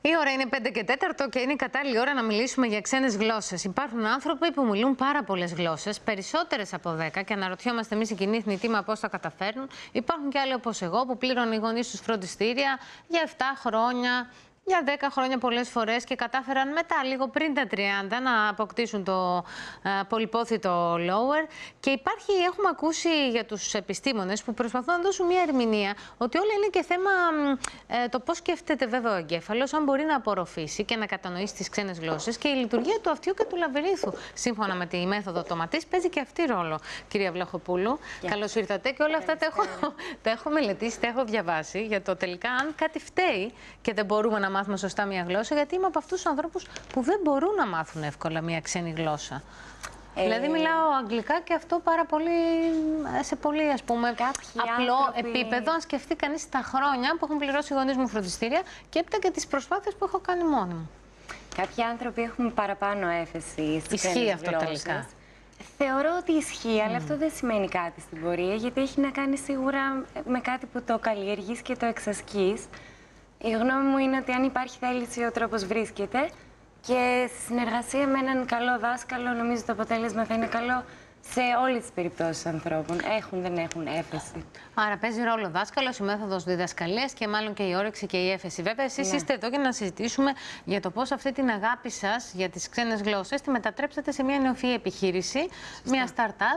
Η ώρα είναι 5 και 4 και είναι η κατάλληλη ώρα να μιλήσουμε για ξένες γλώσσες. Υπάρχουν άνθρωποι που μιλούν πάρα πολλές γλώσσες, περισσότερες από 10, και αναρωτιόμαστε εμείς οι κοινοί θνητοί πώς τα καταφέρνουν. Υπάρχουν και άλλοι όπως εγώ που πλήρωναν οι γονείς τους φροντιστήρια για 7 χρόνια. Για 10 χρόνια πολλές φορές και κατάφεραν μετά, λίγο πριν τα 30, να αποκτήσουν το πολυπόθητο lower. Και έχουμε ακούσει για τους επιστήμονες που προσπαθούν να δώσουν μια ερμηνεία ότι όλα είναι και θέμα το πώς σκέφτεται βέβαια ο εγκέφαλος, αν μπορεί να απορροφήσει και να κατανοήσει τις ξένες γλώσσες, και η λειτουργία του αυτιού και του λαβυρίνθου. Σύμφωνα με τη μέθοδο τοματής, παίζει και αυτή ρόλο, κυρία Βλαχοπούλου. Καλώς ήρθατε. Και όλα αυτά τα έχω μελετήσει, τα έχω διαβάσει για το τελικά αν κάτι φταίει και δεν μπορούμε να μάθουμε σωστά μια γλώσσα, γιατί είμαι από αυτούς τους ανθρώπους που δεν μπορούν να μάθουν εύκολα μια ξένη γλώσσα. Δηλαδή μιλάω αγγλικά και αυτό πάρα πολύ, σε πολύ απλό επίπεδο, αν σκεφτεί κανείς τα χρόνια που έχουν πληρώσει οι γονείς μου φροντιστήρια και έπειτα και τις προσπάθειες που έχω κάνει μόνη μου. Κάποιοι άνθρωποι έχουν παραπάνω έφεση στις ισχύει αυτό γλώσσες. Τελικά. Θεωρώ ότι ισχύει, αλλά αυτό δεν σημαίνει κάτι στην πορεία, γιατί έχει να κάνει σίγουρα με κάτι που το καλλιεργείς και το εξασκείς. Η γνώμη μου είναι ότι αν υπάρχει θέληση, ο τρόπος βρίσκεται, και στη συνεργασία με έναν καλό δάσκαλο, νομίζω το αποτέλεσμα θα είναι καλό σε όλες τις περιπτώσεις ανθρώπων. Έχουν, δεν έχουν έφεση. Άρα παίζει ρόλο ο δάσκαλος, η μέθοδος διδασκαλίας και μάλλον και η όρεξη και η έφεση. Βέβαια, εσείς είστε εδώ για να συζητήσουμε για το πώς αυτή την αγάπη σας για τις ξένες γλώσσες τη μετατρέψατε σε μια νεοφυή επιχείρηση, μια startup,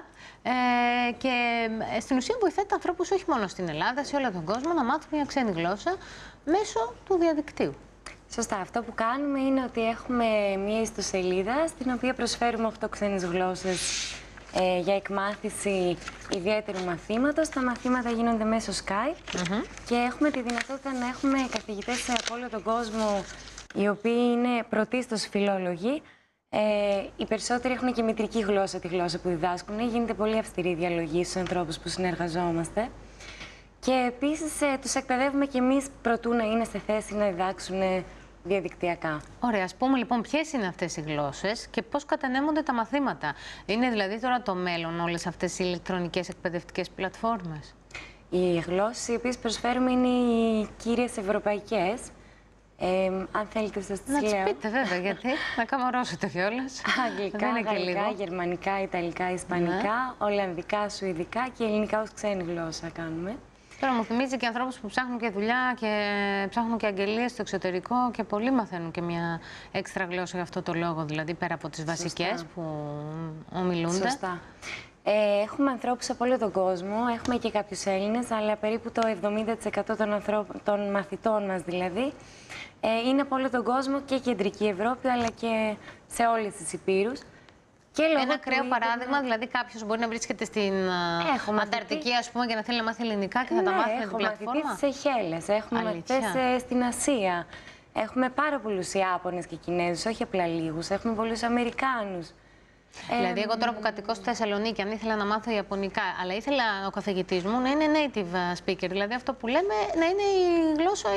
και στην ουσία βοηθάτε ανθρώπους όχι μόνο στην Ελλάδα, σε όλο τον κόσμο, να μάθουν μια ξένη γλώσσα μέσω του διαδικτύου. Σωστά. Αυτό που κάνουμε είναι ότι έχουμε μια ιστοσελίδα στην οποία προσφέρουμε 8 ξένες γλώσσες για εκμάθηση ιδιαίτερου μαθήματος. Τα μαθήματα γίνονται μέσω Skype και έχουμε τη δυνατότητα να έχουμε καθηγητές από όλο τον κόσμο, οι οποίοι είναι πρωτίστως φιλόλογοι. Οι περισσότεροι έχουν και μητρική γλώσσα τη γλώσσα που διδάσκουν. Γίνεται πολύ αυστηρή διαλογή στους ανθρώπους που συνεργαζόμαστε. Και επίσης τους εκπαιδεύουμε και εμείς προτού να είναι σε θέση να διδάξουν διαδικτυακά. Ωραία, ας πούμε λοιπόν ποιες είναι αυτές οι γλώσσες και πώς κατανέμονται τα μαθήματα. Είναι δηλαδή τώρα το μέλλον όλες αυτές οι ηλεκτρονικές εκπαιδευτικές πλατφόρμες? Οι γλώσσες οι οποίες προσφέρουμε είναι οι κύριες ευρωπαϊκές. Αν θέλετε σας τις λέω. Να τις πείτε βέβαια, γιατί να καμαρώσετε κιόλας. Αγγλικά, γαλλικά, γερμανικά, ιταλικά, ισπανικά, ολλανδικά, σουηδικά και ελληνικά ως ξένη γλώσσα κάνουμε. Τώρα μου θυμίζει και ανθρώπους που ψάχνουν και δουλειά και ψάχνουν και αγγελίες στο εξωτερικό και πολλοί μαθαίνουν και μια έξτρα γλώσσα για αυτό το λόγο, δηλαδή πέρα από τις βασικές που ομιλούνται. Σωστά. Έχουμε ανθρώπους από όλο τον κόσμο, έχουμε και κάποιους Έλληνες, αλλά περίπου το 70% των μαθητών μας δηλαδή είναι από όλο τον κόσμο, και κεντρική Ευρώπη, αλλά και σε όλες τις υπήρους. Ένα ακραίο παράδειγμα, δηλαδή κάποιος μπορεί να βρίσκεται στην Ανταρκτική, ας πούμε, και να θέλει να μάθει ελληνικά και θα τα μάθει με την πλατφόρμα. Έχουμε μαθητές στις Σεϊχέλες, έχουμε μαθητές στην Ασία, έχουμε πάρα πολλούς Ιάπωνες και Κινέζους, όχι απλά λίγους, έχουμε πολλούς Αμερικάνους. Δηλαδή, εγώ τώρα που κατοικώ στη Θεσσαλονίκη, αν ήθελα να μάθω Ιαπωνικά, αλλά ήθελα ο καθηγητής μου να είναι native speaker, δηλαδή αυτό που λέμε να είναι η γλώσσα,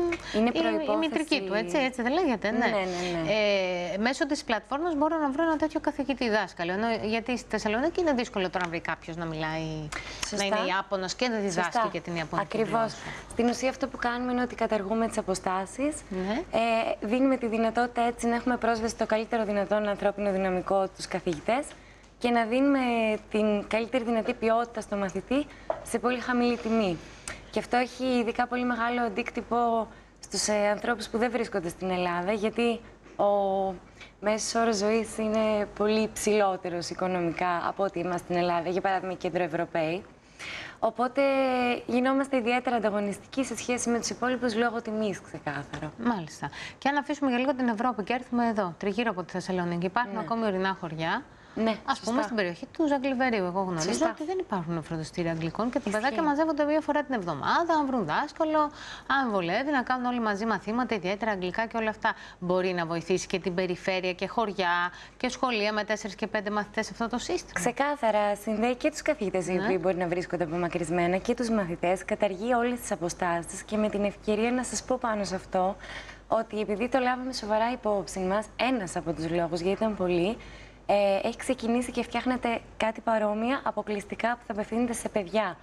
η μητρική του, έτσι δεν λέγεται? Ναι. Μέσω της πλατφόρμας μπορώ να βρω ένα τέτοιο καθηγητή δάσκαλο. Γιατί στη Θεσσαλονίκη είναι δύσκολο τώρα να βρει κάποιος να μιλάει, να είναι Ιάπωνας και να διδάσκει και την Ιαπωνική. Ακριβώς. Στην ουσία, αυτό που κάνουμε είναι ότι καταργούμε τις αποστάσεις. Δίνουμε τη δυνατότητα έτσι να έχουμε πρόσβαση στο καλύτερο δυνατόν ανθρώπινο δυναμικό τους καθηγητές και να δίνουμε την καλύτερη δυνατή ποιότητα στο μαθητή σε πολύ χαμηλή τιμή. Και αυτό έχει ειδικά πολύ μεγάλο αντίκτυπο στους ανθρώπους που δεν βρίσκονται στην Ελλάδα, γιατί ο μέσος όρος ζωής είναι πολύ ψηλότερος οικονομικά από ό,τι είμαστε στην Ελλάδα, για παράδειγμα οι κεντροευρωπαίοι. Οπότε γινόμαστε ιδιαίτερα ανταγωνιστικοί σε σχέση με τους υπόλοιπους λόγω τιμής, ξεκάθαρα. Μάλιστα. Και αν αφήσουμε για λίγο την Ευρώπη και έρθουμε εδώ, τριγύρω από τη Θεσσαλονίκη, υπάρχουν ακόμη ορεινά χωριά. Ας πούμε στην περιοχή του Ζαγκλιβερίου. Εγώ γνωρίζω ότι δεν υπάρχουν φροντιστήρια αγγλικών και τα παιδάκια μαζεύονται μία φορά την εβδομάδα, αν βρουν δάσκαλο, αν βολεύει, να κάνουν όλοι μαζί μαθήματα, ιδιαίτερα αγγλικά και όλα αυτά. Μπορεί να βοηθήσει και την περιφέρεια και χωριά και σχολεία με 4 και 5 μαθητές αυτό το σύστημα. Ξεκάθαρα. Συνδέει και τους καθηγητές οι οποίοι μπορεί να βρίσκονται απομακρυσμένα και τους μαθητές. Καταργεί όλες τις αποστάσεις και με την ευκαιρία να σας πω πάνω σε αυτό ότι επειδή το λάβαμε σοβαρά υπόψη μας, ένας από τους λόγους, γιατί ήταν πολλοί, έχει ξεκινήσει και φτιάχνεται κάτι παρόμοια αποκλειστικά που θα απευθύνεται σε παιδιά.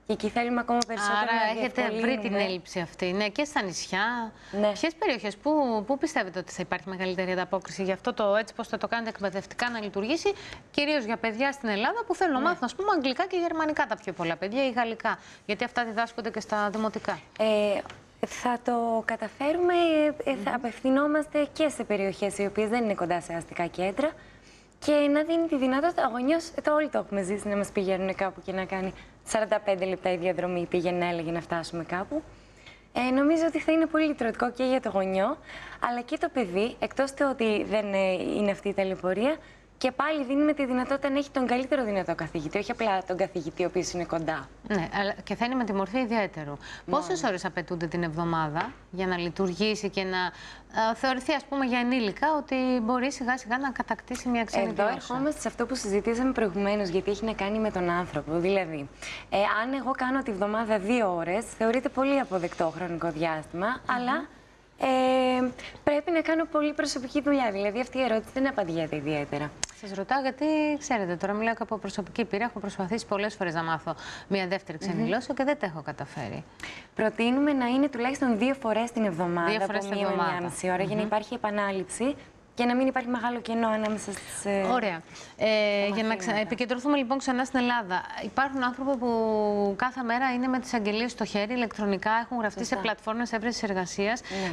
Και εκεί θέλουμε ακόμα περισσότερο. Άρα έχετε βρει την έλλειψη αυτή, ναι, και στα νησιά. Ναι. Ποιες περιοχές, πού πιστεύετε ότι θα υπάρχει μεγαλύτερη ανταπόκριση για αυτό το έτσι πώς θα το κάνετε εκπαιδευτικά να λειτουργήσει, κυρίως για παιδιά στην Ελλάδα που θέλουν να μάθουν, ας πούμε, αγγλικά και γερμανικά τα πιο πολλά παιδιά ή γαλλικά, γιατί αυτά διδάσκονται και στα δημοτικά. Θα το καταφέρουμε, θα απευθυνόμαστε και σε περιοχές οι οποίες δεν είναι κοντά σε αστικά κέντρα και να δίνει τη δυνατότητα, γονιός, όλοι το έχουμε ζήσει, να μας πηγαίνουν κάπου και να κάνει 45 λεπτά η διαδρομή, πήγαινε, έλεγε να φτάσουμε κάπου. Νομίζω ότι θα είναι πολύ λυτρωτικό και για το γονιό, αλλά και το παιδί, εκτός του ότι δεν είναι αυτή η ταλαιπωρία, και πάλι δίνουμε τη δυνατότητα να έχει τον καλύτερο δυνατό καθηγητή, όχι απλά τον καθηγητή ο οποίος είναι κοντά. Ναι, αλλά και θα είναι με τη μορφή ιδιαίτερου. Πόσες ώρες απαιτούνται την εβδομάδα για να λειτουργήσει και να θεωρηθεί, ας πούμε, για ενήλικα ότι μπορεί σιγά-σιγά να κατακτήσει μια ξένη γλώσσα? Εδώ ερχόμαστε σε αυτό που συζητήσαμε προηγουμένως, γιατί έχει να κάνει με τον άνθρωπο. Δηλαδή, αν εγώ κάνω τη βδομάδα 2 ώρες, θεωρείται πολύ αποδεκτό χρονικό διάστημα, αλλά πρέπει να κάνω πολύ προσωπική δουλειά. Δηλαδή, αυτή η ερώτηση δεν απαντιέται ιδιαίτερα. Σας ρωτάω γιατί, ξέρετε, τώρα μιλάω και από προσωπική πείρα. Έχω προσπαθήσει πολλές φορές να μάθω μια δεύτερη ξένη γλώσσα και δεν τα έχω καταφέρει. Προτείνουμε να είναι τουλάχιστον 2 φορές την εβδομάδα, 2 φορές την εβδομάδα, από 1,5 ώρα, για να υπάρχει επανάληψη και να μην υπάρχει μεγάλο κενό ανάμεσα στις. Ωραία. Για να επικεντρωθούμε λοιπόν ξανά στην Ελλάδα. Υπάρχουν άνθρωποι που κάθε μέρα είναι με τις αγγελίες στο χέρι, ηλεκτρονικά, έχουν γραφτεί σε πλατφόρμες έβρεσης εργασίας. Ναι.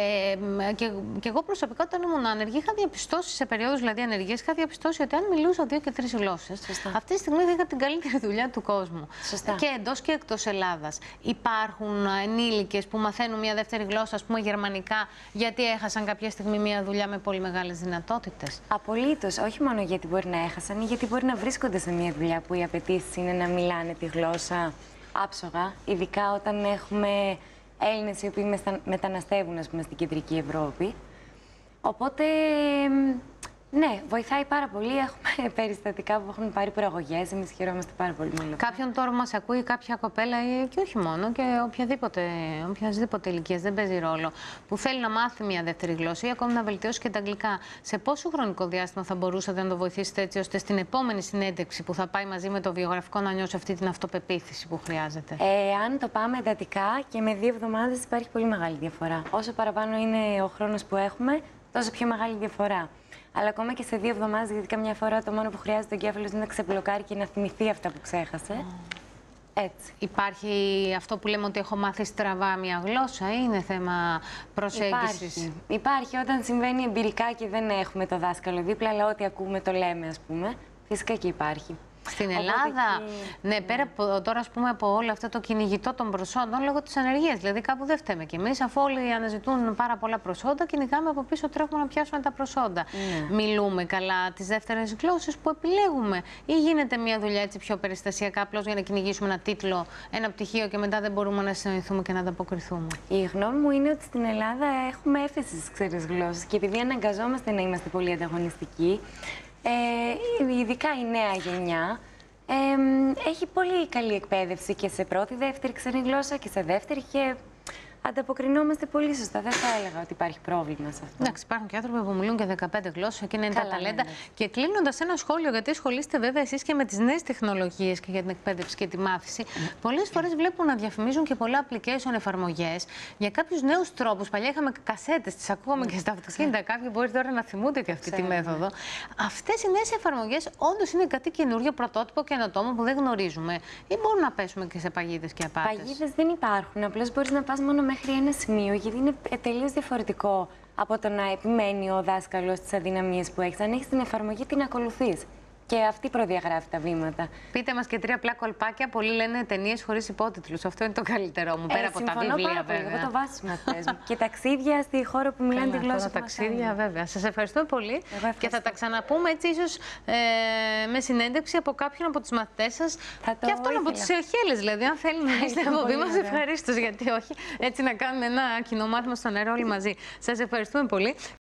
Και εγώ προσωπικά, όταν ήμουν άνεργη, είχα διαπιστώσει σε περίοδους δηλαδή ανεργίας, είχα διαπιστώσει ότι αν μιλούσα 2 και 3 γλώσσες, αυτή τη στιγμή θα είχα την καλύτερη δουλειά του κόσμου. Και εντός και εκτός Ελλάδας. Υπάρχουν ενήλικες που μαθαίνουν μια δεύτερη γλώσσα, ας πούμε γερμανικά, γιατί έχασαν κάποια στιγμή μια δουλειά με πολύ μεγάλες δυνατότητες. Απολύτως. Όχι μόνο γιατί μπορεί να έχασαν, ή γιατί μπορεί να βρίσκονται σε μια δουλειά που οι απαιτήσεις είναι να μιλάνε τη γλώσσα άψογα, ειδικά όταν έχουμε Έλληνες οι οποίοι μεταναστεύουν, ας πούμε, στην κεντρική Ευρώπη. Οπότε, ναι, βοηθάει πάρα πολύ. Έχουμε περιστατικά που έχουν πάρει προαγωγές. Εμείς χαιρόμαστε πάρα πολύ με όλα. Κάποιον τώρα μας ακούει κάποια κοπέλα και όχι μόνο, και οποιασδήποτε ηλικίας, δεν παίζει ρόλο, που θέλει να μάθει μια δεύτερη γλώσσα ή ακόμη να βελτιώσει και τα αγγλικά. Σε πόσο χρονικό διάστημα θα μπορούσατε να το βοηθήσετε έτσι ώστε στην επόμενη συνέντευξη που θα πάει μαζί με το βιογραφικό να νιώσει αυτή την αυτοπεποίθηση που χρειάζεται? Αν το πάμε εντατικά και με 2 εβδομάδες υπάρχει πολύ μεγάλη διαφορά. Όσο παραπάνω είναι ο χρόνος που έχουμε, τόσο πιο μεγάλη διαφορά. Αλλά ακόμα και σε 2 εβδομάδες, γιατί καμιά φορά το μόνο που χρειάζεται ο εγκέφαλος είναι να ξεμπλοκάρει και να θυμηθεί αυτά που ξέχασε. Έτσι. Υπάρχει αυτό που λέμε ότι έχω μάθει στραβά μια γλώσσα ή είναι θέμα προσέγγισης? Υπάρχει όταν συμβαίνει εμπειρικά και δεν έχουμε το δάσκαλο δίπλα, αλλά ό,τι ακούμε το λέμε, ας πούμε. Φυσικά και υπάρχει. Στην Ελλάδα, ναι, πέρα από, τώρα ας πούμε, από όλο αυτό το κυνηγητό των προσόντων λόγω της ανεργίας. Δηλαδή, κάπου δεν φταίμε κι εμείς, αφού όλοι αναζητούν πάρα πολλά προσόντα, κυνηγάμε από πίσω, τρέχουμε να πιάσουμε τα προσόντα. Μιλούμε καλά τις δεύτερες γλώσσες που επιλέγουμε, ή γίνεται μια δουλειά έτσι πιο περιστασιακά, απλώς για να κυνηγήσουμε ένα τίτλο, ένα πτυχίο και μετά δεν μπορούμε να συνεννοηθούμε και να ανταποκριθούμε? Η γνώμη μου είναι ότι στην Ελλάδα έχουμε έφεση στις ξένες γλώσσες και επειδή αναγκαζόμαστε να είμαστε πολύ ανταγωνιστικοί, ειδικά η νέα γενιά έχει πολύ καλή εκπαίδευση και σε πρώτη, δεύτερη ξένη γλώσσα και σε δεύτερη και ανταποκρινόμαστε πολύ σωστά. Δεν θα έλεγα ότι υπάρχει πρόβλημα σε αυτό. Εντάξει, υπάρχουν και άνθρωποι που μιλούν και 15 γλώσσες, εκείνα είναι τα ταλέντα. Ναι. Και κλείνοντας ένα σχόλιο, γιατί ασχολείστε βέβαια εσείς και με τις νέες τεχνολογίες και για την εκπαίδευση και τη μάθηση, πολλές φορές βλέπω να διαφημίζουν και πολλά application, εφαρμογές για κάποιους νέους τρόπους. Παλιά είχαμε κασέτες, τις ακούγαμε και στα αυτοκίνητα. Κάποιοι μπορεί τώρα να θυμούνται και αυτή τη μέθοδο. Αυτές οι νέες εφαρμογές όντως είναι κάτι καινούριο, πρωτότυπο και καινοτόμο που δεν γνωρίζουμε, ή μπορούμε να πέσουμε και σε παγίδες και απάτες? Παγίδες δεν υπάρχουν. Απλώς μπορείς να πας μόνο μέχρι ένα σημείο, γιατί είναι τελείως διαφορετικό από το να επιμένει ο δάσκαλος στις αδυναμίες που έχεις. Αν έχεις την εφαρμογή, την ακολουθείς. Και αυτή προδιαγράφει τα βήματα. Πείτε μας και 3 απλά κολπάκια. Πολλοί λένε ταινίες χωρίς υπότιτλους. Αυτό είναι το καλύτερό μου. Πέρα από τα βιβλία, βέβαια. Εγώ το βάζω στους μαθητές μου. Και ταξίδια στη χώρα που μιλάνε τη γλώσσα. Ταξίδια, βέβαια. Σας ευχαριστώ πολύ. Και θα τα ξαναπούμε έτσι, ίσως με συνέντευξη από κάποιον από τους μαθητές σας. Και αυτόν από τους Σεοχέλες, δηλαδή. Αν θέλει να είστε από εκπομπή μας, ευχαρίστως. Γιατί όχι. Έτσι να κάνουμε ένα κοινό μάθημα στο νερό όλοι μαζί. Σας ευχαριστούμε πολύ.